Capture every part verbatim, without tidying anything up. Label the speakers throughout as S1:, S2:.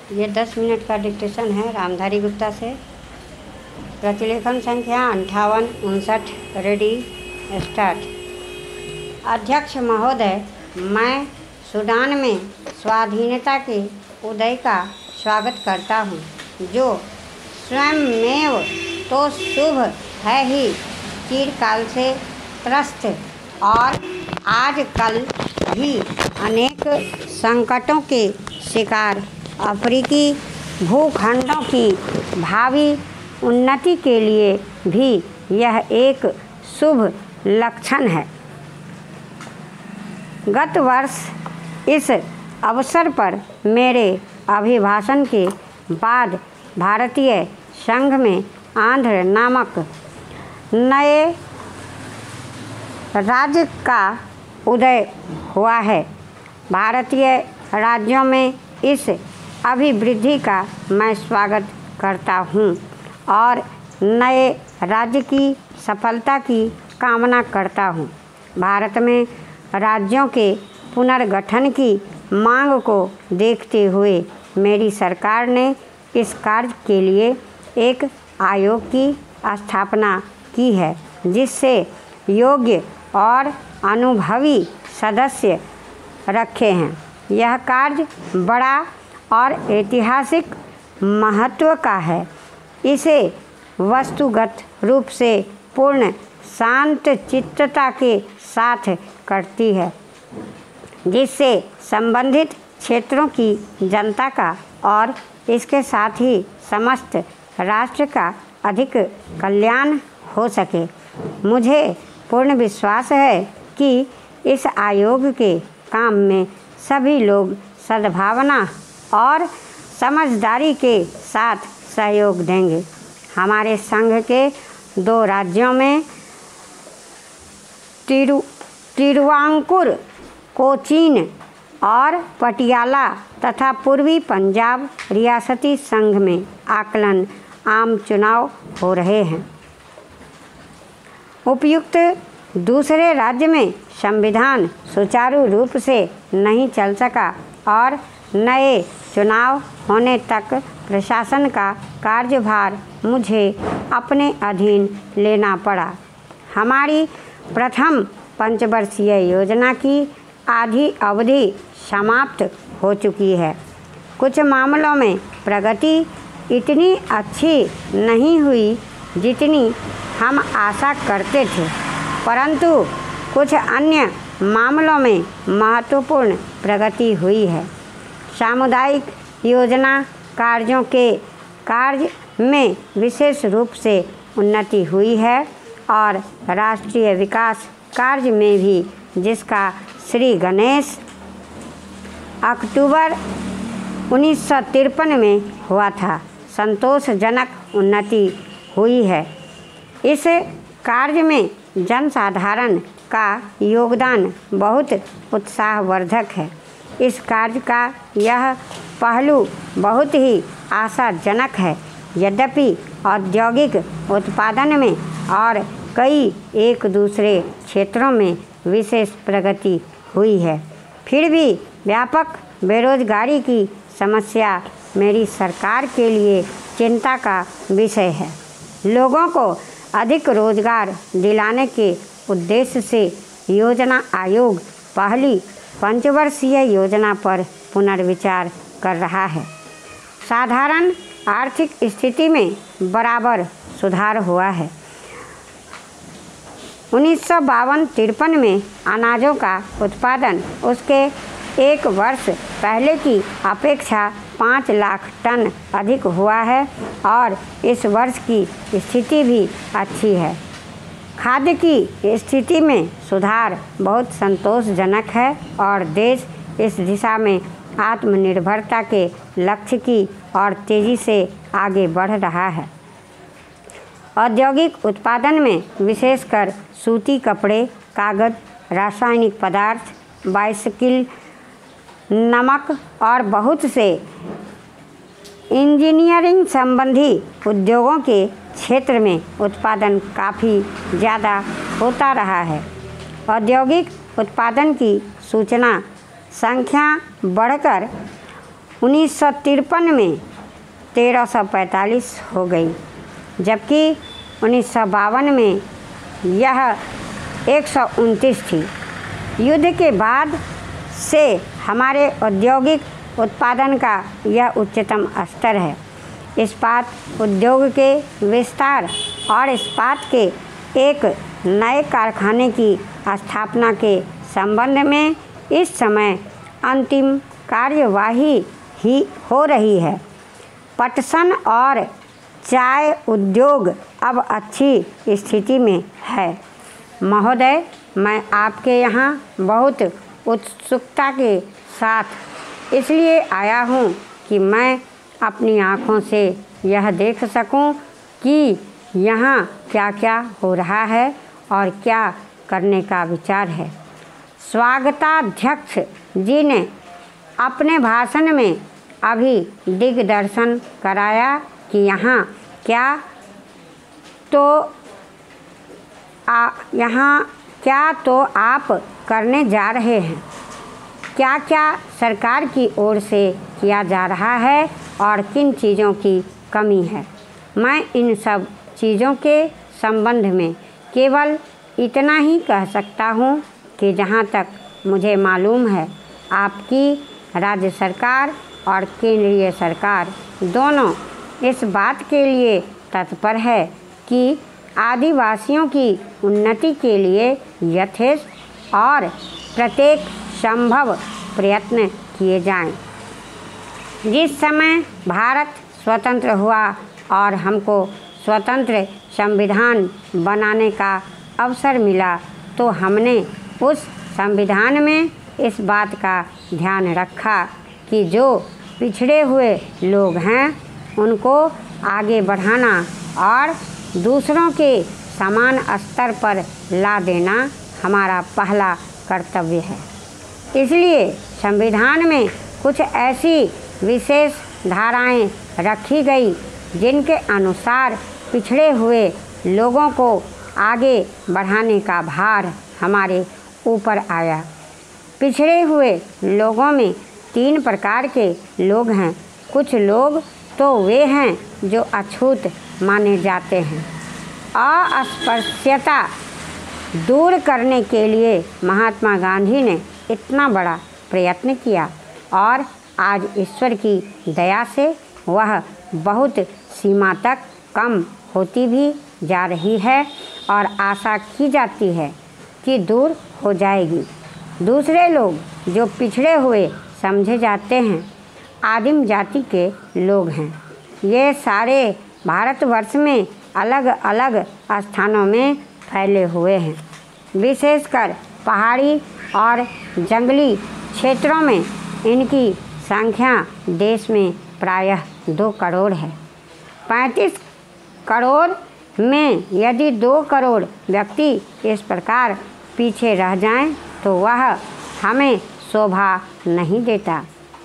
S1: ये दस मिनट का डिक्टेशन है रामधारी गुप्ता से। प्रतिलेखन संख्या अंठावन उनसठ। Ready start. अध्यक्ष महोदय, मैं सूडान में स्वाधीनता के उदय का स्वागत करता हूँ, जो स्वयंमेव तो शुभ है ही, चिरकाल से त्रस्त और आजकल भी अनेक संकटों के शिकार अफ्रीकी भूखंडों की भावी उन्नति के लिए भी यह एक शुभ लक्षण है। गत वर्ष इस अवसर पर मेरे अभिभाषण के बाद भारतीय संघ में आंध्र नामक नए राज्य का उदय हुआ है। भारतीय राज्यों में इस अभिवृद्धि का मैं स्वागत करता हूँ और नए राज्य की सफलता की कामना करता हूँ। भारत में राज्यों के पुनर्गठन की मांग को देखते हुए मेरी सरकार ने इस कार्य के लिए एक आयोग की स्थापना की है, जिससे योग्य और अनुभवी सदस्य रखे हैं। यह कार्य बड़ा और ऐतिहासिक महत्व का है। इसे वस्तुगत रूप से पूर्ण शांत चित्तता के साथ करती है, जिससे संबंधित क्षेत्रों की जनता का और इसके साथ ही समस्त राष्ट्र का अधिक कल्याण हो सके। मुझे पूर्ण विश्वास है कि इस आयोग के काम में सभी लोग सद्भावना और समझदारी के साथ सहयोग देंगे। हमारे संघ के दो राज्यों में तिरु तिरुवांकुर, कोचीन और पटियाला तथा पूर्वी पंजाब रियासती संघ में आकलन आम चुनाव हो रहे हैं। उपयुक्त दूसरे राज्य में संविधान सुचारू रूप से नहीं चल सका और नए चुनाव होने तक प्रशासन का कार्यभार मुझे अपने अधीन लेना पड़ा। हमारी प्रथम पंचवर्षीय योजना की आधी अवधि समाप्त हो चुकी है। कुछ मामलों में प्रगति इतनी अच्छी नहीं हुई जितनी हम आशा करते थे, परंतु कुछ अन्य मामलों में महत्वपूर्ण प्रगति हुई है। सामुदायिक योजना कार्यों के कार्य में विशेष रूप से उन्नति हुई है और राष्ट्रीय विकास कार्य में भी, जिसका श्री गणेश अक्टूबर उन्नीस सौ तिरपन में हुआ था, संतोषजनक उन्नति हुई है। इस कार्य में जनसाधारण का योगदान बहुत उत्साहवर्धक है। इस कार्य का यह पहलू बहुत ही आशाजनक है। यद्यपि औद्योगिक उत्पादन में और कई एक दूसरे क्षेत्रों में विशेष प्रगति हुई है, फिर भी व्यापक बेरोजगारी की समस्या मेरी सरकार के लिए चिंता का विषय है। लोगों को अधिक रोजगार दिलाने के उद्देश्य से योजना आयोग पहली पंचवर्षीय योजना पर पुनर्विचार कर रहा है। साधारण आर्थिक स्थिति में बराबर सुधार हुआ है। उन्नीस सौ बावन तिरपन में अनाजों का उत्पादन उसके एक वर्ष पहले की अपेक्षा पाँच लाख टन अधिक हुआ है और इस वर्ष की स्थिति भी अच्छी है। खाद्य की स्थिति में सुधार बहुत संतोषजनक है और देश इस दिशा में आत्मनिर्भरता के लक्ष्य की और तेज़ी से आगे बढ़ रहा है। औद्योगिक उत्पादन में विशेषकर सूती कपड़े, कागज़, रासायनिक पदार्थ, बाइसिकल, नमक और बहुत से इंजीनियरिंग संबंधी उद्योगों के क्षेत्र में उत्पादन काफ़ी ज़्यादा होता रहा है। औद्योगिक उत्पादन की सूचना संख्या बढ़कर उन्नीस सौ तिरपन में तेरह सौ पैंतालीस हो गई, जबकि उन्नीस सौ बावन में यह एक सौ उनतीस थी। युद्ध के बाद से हमारे औद्योगिक उत्पादन का यह उच्चतम स्तर है। इस्पात उद्योग के विस्तार और इस्पात के एक नए कारखाने की स्थापना के संबंध में इस समय अंतिम कार्यवाही ही हो रही है। पटसन और चाय उद्योग अब अच्छी स्थिति में है। महोदय, मैं आपके यहाँ बहुत उत्सुकता के साथ इसलिए आया हूँ कि मैं अपनी आँखों से यह देख सकूं कि यहाँ क्या क्या हो रहा है और क्या करने का विचार है। स्वागताध्यक्ष जी ने अपने भाषण में अभी दिग्दर्शन कराया कि यहाँ क्या तो आ, यहाँ क्या तो आप करने जा रहे हैं, क्या क्या सरकार की ओर से किया जा रहा है और किन चीज़ों की कमी है। मैं इन सब चीज़ों के संबंध में केवल इतना ही कह सकता हूँ कि जहाँ तक मुझे मालूम है आपकी राज्य सरकार और केंद्रीय सरकार दोनों इस बात के लिए तत्पर है कि आदिवासियों की उन्नति के लिए यथेष्ट और प्रत्येक संभव प्रयत्न किए जाएं। जिस समय भारत स्वतंत्र हुआ और हमको स्वतंत्र संविधान बनाने का अवसर मिला, तो हमने उस संविधान में इस बात का ध्यान रखा कि जो पिछड़े हुए लोग हैं उनको आगे बढ़ाना और दूसरों के समान स्तर पर ला देना हमारा पहला कर्तव्य है। इसलिए संविधान में कुछ ऐसी विशेष धाराएं रखी गई जिनके अनुसार पिछड़े हुए लोगों को आगे बढ़ाने का भार हमारे ऊपर आया। पिछड़े हुए लोगों में तीन प्रकार के लोग हैं। कुछ लोग तो वे हैं जो अछूत माने जाते हैं। अस्पृश्यता दूर करने के लिए महात्मा गांधी ने इतना बड़ा प्रयत्न किया और आज ईश्वर की दया से वह बहुत सीमा तक कम होती भी जा रही है और आशा की जाती है कि दूर हो जाएगी। दूसरे लोग जो पिछड़े हुए समझे जाते हैं आदिम जाति के लोग हैं। ये सारे भारतवर्ष में अलग अलग स्थानों में फैले हुए हैं। विशेषकर पहाड़ी और जंगली क्षेत्रों में इनकी संख्या देश में प्रायः दो करोड़ है। पैंतीस करोड़ में यदि दो करोड़ व्यक्ति इस प्रकार पीछे रह जाएं तो वह हमें शोभा नहीं देता।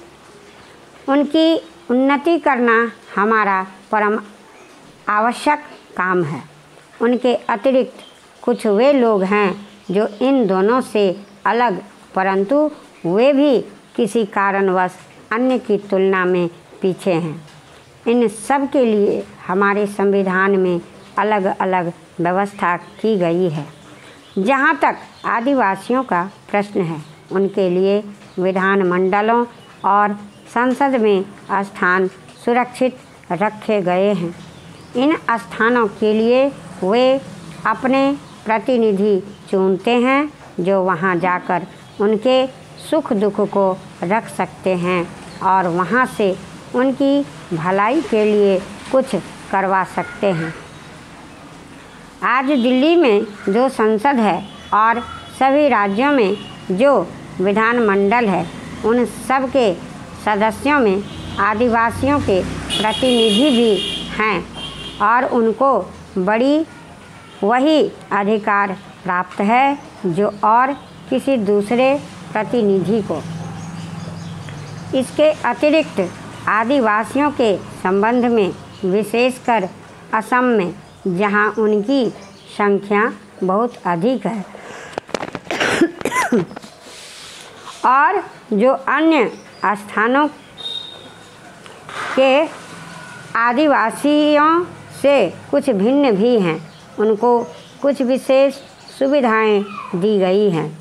S1: उनकी उन्नति करना हमारा परम आवश्यक काम है। उनके अतिरिक्त कुछ वे लोग हैं जो इन दोनों से अलग, परंतु वे भी किसी कारणवश अन्य की तुलना में पीछे हैं। इन सब के लिए हमारे संविधान में अलग अलग व्यवस्था की गई है। जहाँ तक आदिवासियों का प्रश्न है, उनके लिए विधानमंडलों और संसद में स्थान सुरक्षित रखे गए हैं। इन स्थानों के लिए वे अपने प्रतिनिधि चुनते हैं जो वहां जाकर उनके सुख दुख को रख सकते हैं और वहां से उनकी भलाई के लिए कुछ करवा सकते हैं। आज दिल्ली में जो संसद है और सभी राज्यों में जो विधानमंडल है, उन सब के सदस्यों में आदिवासियों के प्रतिनिधि भी हैं और उनको बड़ी वही अधिकार प्राप्त है जो और किसी दूसरे प्रतिनिधि को। इसके अतिरिक्त आदिवासियों के संबंध में विशेषकर असम में, जहां उनकी संख्या बहुत अधिक है और जो अन्य स्थानों के आदिवासियों से कुछ भिन्न भी हैं। उनको कुछ विशेष सुविधाएं दी गई हैं।